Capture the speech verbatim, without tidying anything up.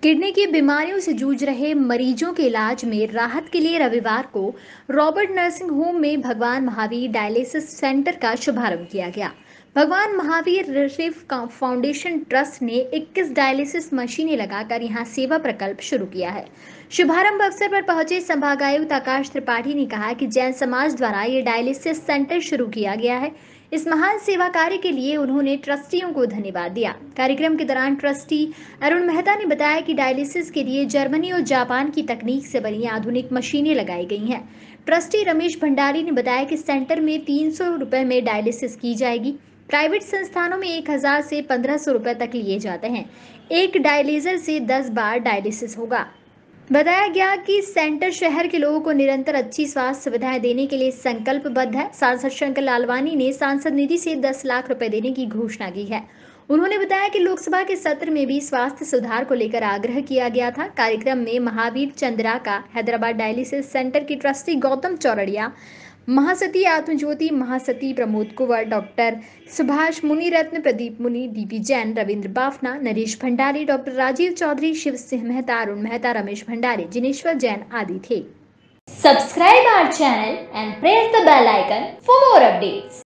Kidney की बीमारियों से जूझ रहे मरीजों के इलाज में राहत के लिए रविवार को रॉबर्ट नर्सिंग होम में भगवान महावीर डायलिसिस सेंटर का शुभारंभ किया गया। भगवान महावीर रिलीफ फाउंडेशन ट्रस्ट ने इक्कीस डायलिसिस मशीनें लगाकर यहां सेवा प्रकल्प शुरू किया है। शुभारंभ अवसर पर पहुंचे संभागायुक्त आकाश त्रिपाठी ने कहा कि जैन समाज द्वारा ये डायलिसिस सेंटर शुरू किया गया है। इस महान सेवा कार्य के लिए उन्होंने ट्रस्टियों को धन्यवाद दिया। कार्यक्रम के दौरान ट्रस्टी अरुण मेहता ने बताया कि डायलिसिस के लिए जर्मनी और जापान की तकनीक से बनी आधुनिक मशीनें लगाई गई हैं। ट्रस्टी रमेश भंडारी ने बताया कि सेंटर में तीन सौ रुपए में डायलिसिस की जाएगी। प्राइवेट संस्थानों में एक हजार से पंद्रह सौ रुपए तक लिए जाते हैं। एक डायलिजर से दस बार डायलिसिस होगा। बताया गया कि सेंटर शहर के लोगों को निरंतर अच्छी स्वास्थ्य सुविधाएं देने के लिए संकल्पबद्ध है। सांसद शंकर लालवानी ने सांसद निधि से दस लाख रुपए देने की घोषणा की है। उन्होंने बताया कि लोकसभा के सत्र में भी स्वास्थ्य सुधार को लेकर आग्रह किया गया था। कार्यक्रम में महावीर चंद्रा का हैदराबाद डायलिसिस सेंटर की trustee Gautam Chordia, Mahasati Atmajyoti, Mahasati Pramod Kunwar, doctor Subhash Muniratna, Pradeep Muni, DP Jain, Ravindra Bafna, Naresh Bhandari, doctor Rajeev Chaudhary, Shiv Singh Mehta, Arun Mehta, Ramesh Bhandari, Jineshwar Jain आदि थे। Subscribe our channel and press the bell icon for more updates.